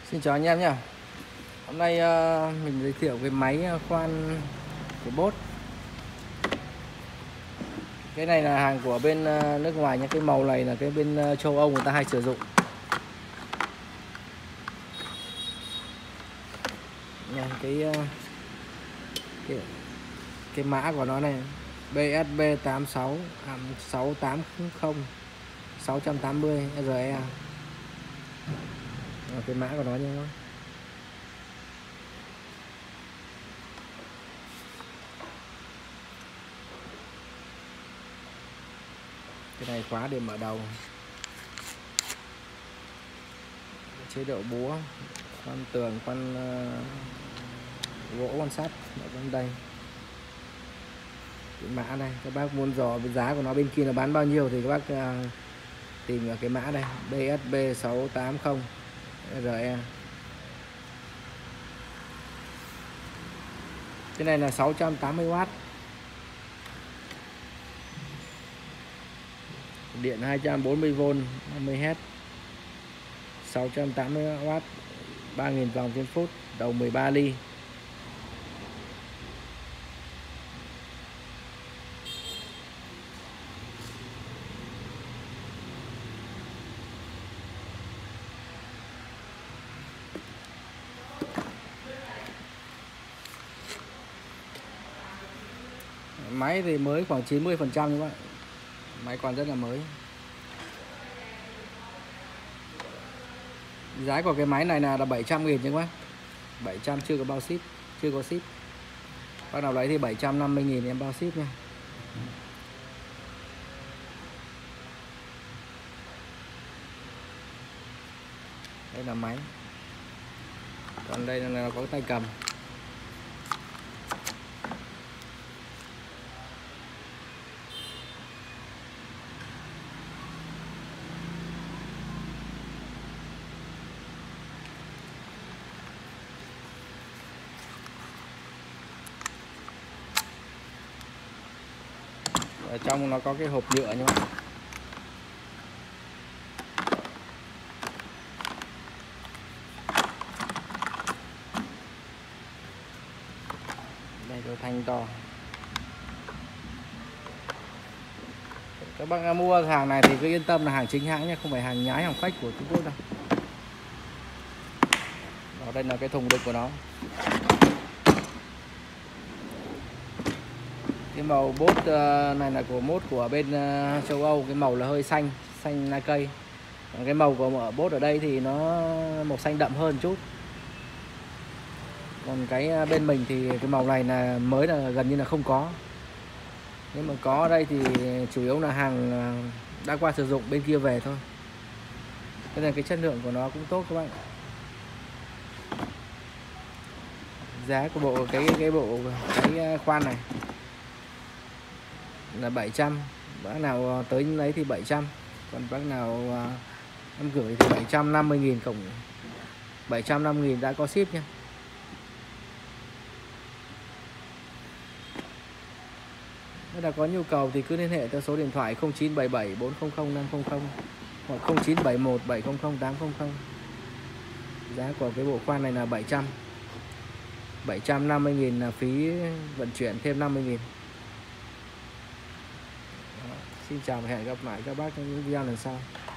Xin chào anh em nhé. Hôm nay mình giới thiệu cái máy khoan của Bosch. Cái này là hàng của bên nước ngoài nhé. Cái màu này là cái bên châu Âu người ta hay sử dụng. Cái mã của nó này BSB 86 6800 680 RE. Cái mã của nó nhé. Cái này khóa để mở đầu, chế độ búa, khoan tường, khoan gỗ, khoan sắt ở bên đây. Cái mã này các bác muốn dò với giá của nó bên kia là bán bao nhiêu thì các bác tìm ở cái mã đây BSB 680 RE. Cái này là 680W, điện 240V 50Hz, 680W, 3000 vòng trên phút, đầu 13 ly. Máy thì mới khoảng 90% các bạn. Máy còn rất là mới. Giá của cái máy này là 700.000 chứ các bác. 700 chưa có bao ship, chưa có ship. Bác nào lấy thì 750.000 em bao ship nha. Đây là máy. Còn đây là có tay cầm. Ở trong nó có cái hộp nhựa nhé. Đây có thanh to. Các bác mua hàng này thì cứ yên tâm là hàng chính hãng nhé, không phải hàng nhái, hàng fake của Trung Quốc đâu. Đó, đây là cái thùng đựng của nó. Cái màu Bosch này là của Bosch của bên châu Âu, cái màu là hơi xanh, xanh lá cây. Còn cái màu của Bosch ở đây thì nó màu xanh đậm hơn chút. Còn cái bên mình thì cái màu này là mới, là gần như là không có. Nếu mà có ở đây thì chủ yếu là hàng đã qua sử dụng bên kia về thôi. Thế nên cái chất lượng của nó cũng tốt các bạn. Giá của bộ cái khoan này là 700. Bác nào tới lấy thì 700. Còn bác nào em gửi thì 750.000 cộng 750.000 đã có ship nha. Nếu là có nhu cầu thì cứ liên hệ theo số điện thoại 0977 400 500 hoặc 0971 700 800. Giá của cái bộ khoan này là 700. 750.000 là phí vận chuyển thêm 50.000. Xin chào và hẹn gặp lại các bác trong những video lần sau.